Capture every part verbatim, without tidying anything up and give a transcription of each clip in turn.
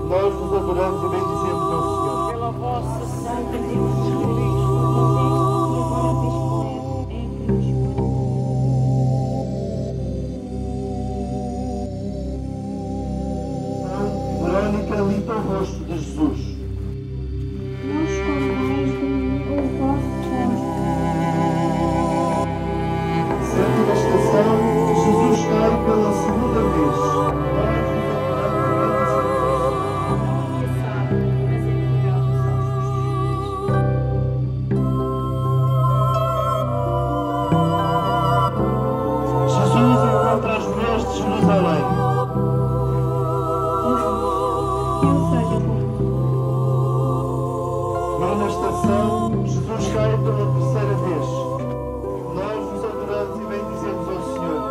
nós vos adoramos e bendizemos ao Senhor. Pela vossa santa cruz, Verônica limpa o rosto de Jesus. Não escondais de mim o vosso rosto. Sétima estação, Jesus cai pela segunda vez. Nós vos adoramos e bendizemos ao Senhor. Jesus encontra as mulheres de Jerusalém. Nona estação, Jesus cai pela terceira vez. Nós vos adoramos e bendizemos ao Senhor.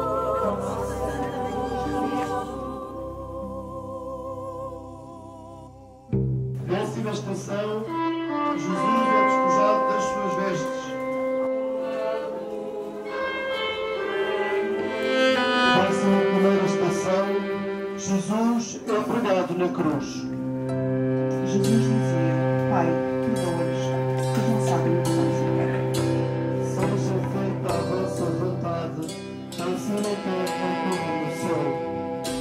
Décima estação, Jesus é despojado das suas vestes. Décima primeira estação, Jesus é pregado na cruz. Jesus dizia: Pai, perdoa-lhes, pois não sabem o que fazem. Seja feita a vossa vontade, assim na terra como no céu.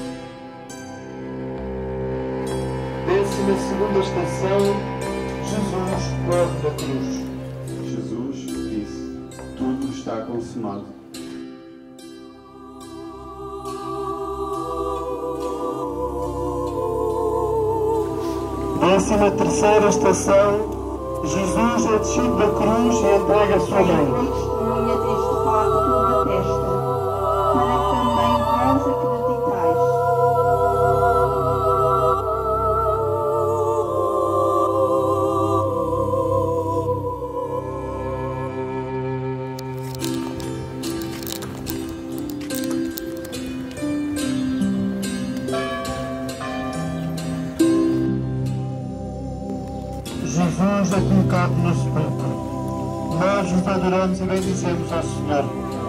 Décima segunda estação, Jesus morre na cruz. Jesus disse: tudo está consumado. Décima terceira estação, Jesus é descido da cruz e entrega a sua mãe. Testemunha deste facto na testa, para que também vós acreditais. Jesus é colocado no sepulcro. Nós vos adoramos e bendizemos ao Senhor.